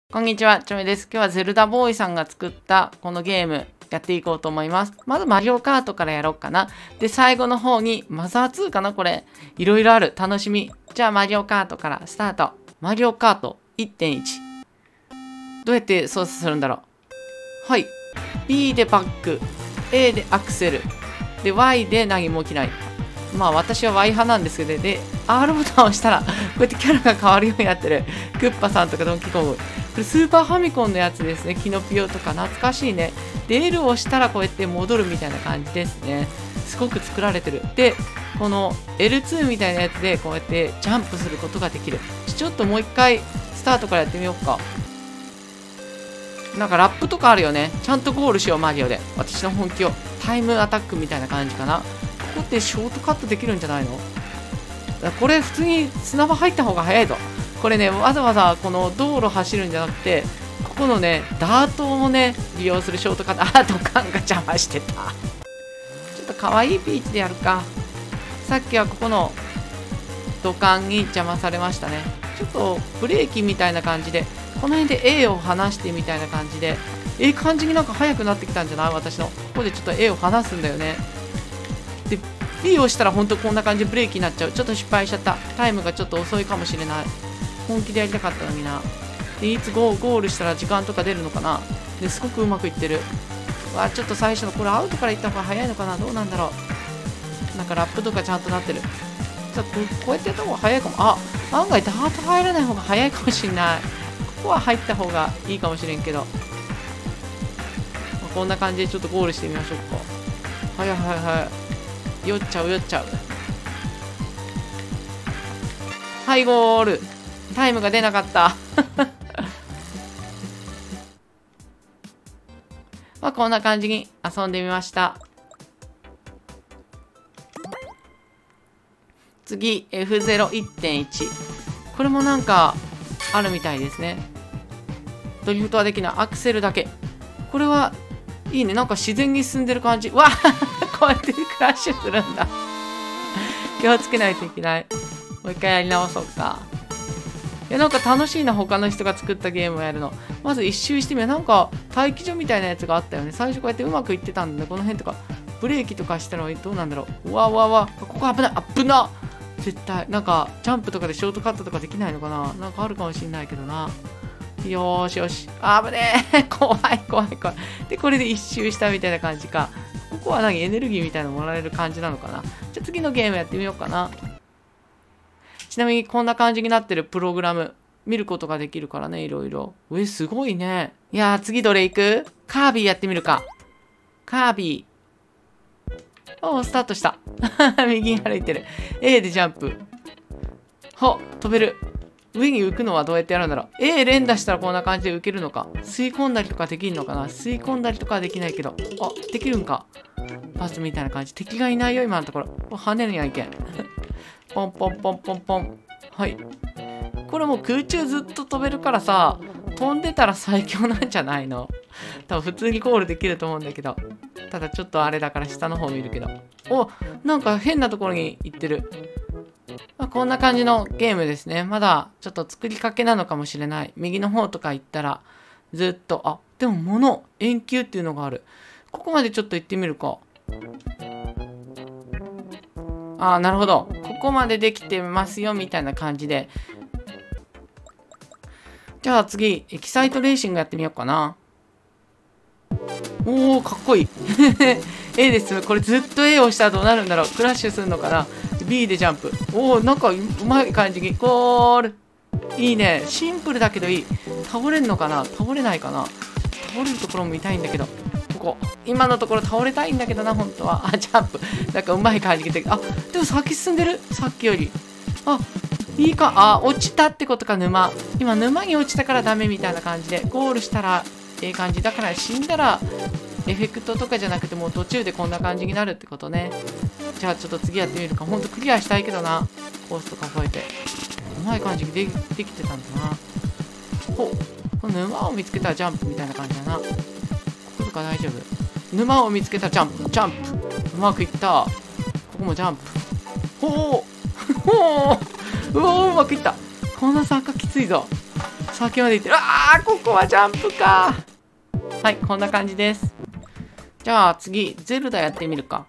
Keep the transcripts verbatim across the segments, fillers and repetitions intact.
こんにちは、ちょめです。今日はゼルダボーイさんが作ったこのゲームやっていこうと思います。まずマリオカートからやろうかな。で、最後の方にマザーツーかなこれ。いろいろある。楽しみ。じゃあマリオカートからスタート。マリオカート いってんいち。どうやって操作するんだろう。はい。B でバック。A でアクセル。で、Y で何も起きない。まあ私は Y 派なんですけど、で、R ボタンを押したら、こうやってキャラが変わるようになってる。クッパさんとかドンキーコング。これスーパーファミコンのやつですね。キノピオとか懐かしいね。で、L を押したらこうやって戻るみたいな感じですね。すごく作られてる。で、この エルツー みたいなやつでこうやってジャンプすることができる。ちょっともう一回スタートからやってみようか。なんかラップとかあるよね。ちゃんとゴールしよう、マリオで。私の本気を。タイムアタックみたいな感じかな。ここってショートカットできるんじゃないの？これ普通に砂場入った方が早いぞ。これね、わざわざこの道路走るんじゃなくて、ここのね、ダートをね、利用するショートカット。あ、土管が邪魔してた。ちょっと可愛いピーチでやるか。さっきはここの土管に邪魔されましたね。ちょっとブレーキみたいな感じで、この辺で A を離してみたいな感じで、ええ感じになんか速くなってきたんじゃない？私の。ここでちょっと A を離すんだよね。で、B をしたら本当こんな感じでブレーキになっちゃう。ちょっと失敗しちゃった。タイムがちょっと遅いかもしれない。本気でやりたかったのにな。で、いつゴー、ゴールしたら時間とか出るのかな。ですごくうまくいってる。わ、ちょっと最初のこれアウトからいった方が早いのかな。どうなんだろう。なんかラップとかちゃんとなってる。じゃあこうやってやった方が早いかも。あ、案外ダート入らない方が早いかもしれない。ここは入った方がいいかもしれんけど。まあ、こんな感じでちょっとゴールしてみましょうか。はいはいはい。酔っちゃう酔っちゃう。はいゴール。タイムが出なかったまあこんな感じに遊んでみました。次 エフゼロいってんいち。 これもなんかあるみたいですね。ドリフトはできない。アクセルだけ。これはいいね。なんか自然に進んでる感じ。わあこうやってクラッシュするんだ気をつけないといけない。もう一回やり直そうか。いや、なんか楽しいな。他の人が作ったゲームをやるの。まず一周してみよう。なんか待機所みたいなやつがあったよね。最初こうやってうまくいってたんだね。この辺とかブレーキとかしたらどうなんだろう。うわうわうわ。ここ危ない危な。絶対なんかジャンプとかでショートカットとかできないのかな。なんかあるかもしんないけどな。よーしよし。あぶねえ怖い怖い怖い。で、これで一周したみたいな感じか。ここは何エネルギーみたいなのもらえる感じなのかな。じゃあ次のゲームやってみようかな。ちなみにこんな感じになってるプログラム見ることができるからね、いろいろ。え、すごいね。いやー、次どれ行く？カービィやってみるか。カービィ。おー、スタートした。右に歩いてる。A でジャンプ。ほ、飛べる。上に浮くのはどうやってやるんだろう。A 連打したらこんな感じで浮けるのか。吸い込んだりとかできるのかな。吸い込んだりとかはできないけど。あ、できるんか。パスみたいな感じ。敵がいないよ、今のところ。跳ねるにはいけん。ポンポンポンポンポン。はい。これもう空中ずっと飛べるからさ、飛んでたら最強なんじゃないの？多分普通にゴールできると思うんだけど。ただちょっとあれだから下の方見るけど。お、なんか変なところに行ってる。まあ、こんな感じのゲームですね。まだちょっと作りかけなのかもしれない。右の方とか行ったらずっと、あ、でも物、円球っていうのがある。ここまでちょっと行ってみるか。ああ、なるほど。ここまでできてますよみたいな感じで。じゃあ次、エキサイトレーシングやってみようかな。おー、かっこいい。A です。これずっと A をしたらどうなるんだろう。クラッシュするのかな。B でジャンプ。おお、なんかうまい感じに。ゴール。いいね。シンプルだけどいい。倒れんのかな？倒れないかな？倒れるところも見たいんだけど。ここ。今のところ倒れたいんだけどな、本当は。あ、ジャンプ。なんかうまい感じで。あ、でも先進んでる。さっきより。あ、いいか。あ、落ちたってことか、沼。今、沼に落ちたからダメみたいな感じで。ゴールしたら、ええ感じ。だから死んだら、エフェクトとかじゃなくてもう途中でこんな感じになるってことね。じゃあちょっと次やってみるか。ほんとクリアしたいけどな。コースとか覚えて。うまい感じにでできてたんだな。ほこの沼を見つけたらジャンプみたいな感じだな。こことか大丈夫。沼を見つけたらジャンプ。ジャンプ。うまくいった。ここもジャンプ。ほうほううおーうまくいった。この坂きついぞ。 先まで行ってる。あー、ここはジャンプか。はい、こんな感じです。じゃあ次、ゼルダやってみるか。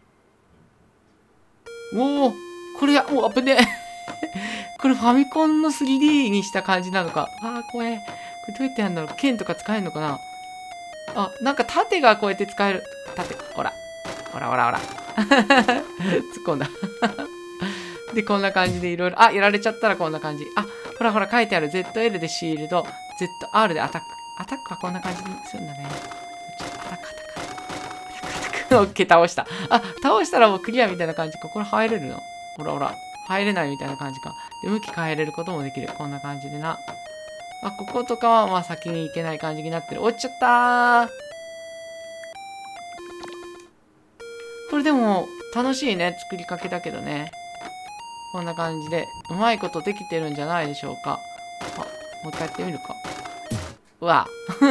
おお、これや、おー、危ねえ。これファミコンの スリーディー にした感じなのか。あー、怖え。これどうやってやるんだろう。剣とか使えるのかな。あ、なんか盾がこうやって使える。盾、ほら。ほらほらほら。突っ込んだ。で、こんな感じでいろいろ。あ、やられちゃったらこんな感じ。あ、ほらほら書いてある。ゼットエル でシールド、ゼットアール でアタック。アタックはこんな感じにするんだね。アタック、アタック、アタック、アタック。オッケー、倒した。あ、倒したらもうクリアみたいな感じか。これ入れるの？ほらほら。入れないみたいな感じか。で、向き変えれることもできる。こんな感じでな。あ、こことかはまあ先に行けない感じになってる。落ちちゃったー。これでも楽しいね。作りかけだけどね。こんな感じでうまいことできてるんじゃないでしょうか。あ、もう一回やってみるか。うわ。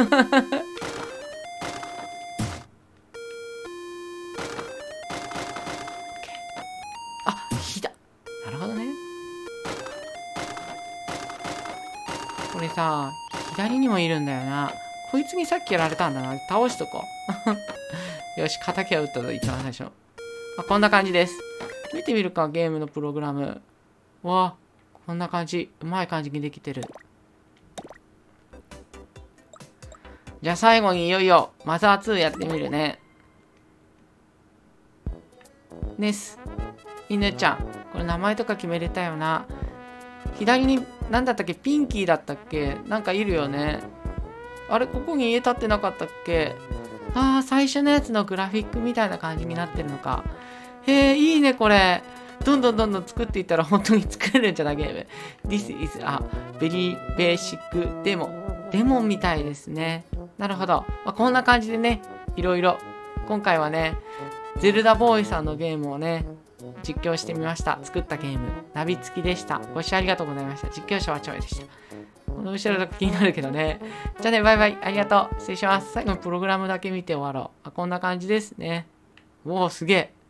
あ、火だ。なるほどね。これさ、左にもいるんだよな。こいつにさっきやられたんだな。倒しとこう。よし、敵は撃ったぞ、一番最初。あ、こんな感じです。見てみるか、ゲームのプログラム。わあ、こんな感じ。うまい感じにできてる。じゃあ最後にいよいよ、マザーツーやってみるね。ネス。犬ちゃん。これ名前とか決めれたよな。左に、なんだったっけ、ピンキーだったっけ、なんかいるよね。あれ、ここに家建ってなかったっけ。ああ、最初のやつのグラフィックみたいな感じになってるのか。へえ、いいね、これ。どんどんどんどん作っていったら本当に作れるんじゃないゲーム。This is a very basic demo。レモンみたいですね。なるほど。まあ、こんな感じでね、いろいろ。今回はね、ゼルダボーイさんのゲームをね、実況してみました。作ったゲーム、ナビ付きでした。ご視聴ありがとうございました。実況者はチョイでした。この後ろだけ気になるけどね。じゃあね、バイバイ。ありがとう。失礼します。最後のプログラムだけ見て終わろう。あ、こんな感じですね。おお、すげえ。